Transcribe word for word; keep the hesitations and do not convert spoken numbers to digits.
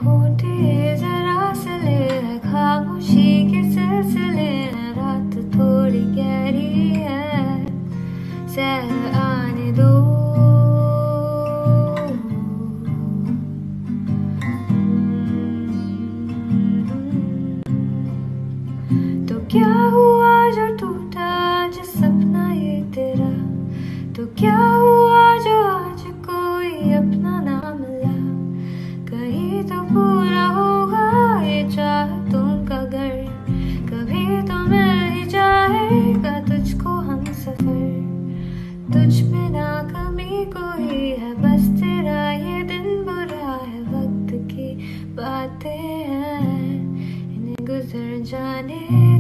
होठे जरा सले है, खामोशी के सिलसिले हैं, रात थोड़ी गहरी है, सैर आने दो। तो क्या हुआ जो टूटा आज सपना ये तेरा, तो क्या हुआ जो आज कोई अपना ना मिला, कहीं तो पूरा होगा ये चाहतों का घर, कभी तो मिल ही जाएगा तुझको हम सफर, तुझ में ना कमी कोई है, बस तेरा ये दिन बुरा है, वक्त की बातें हैं इन्हें गुजर जाने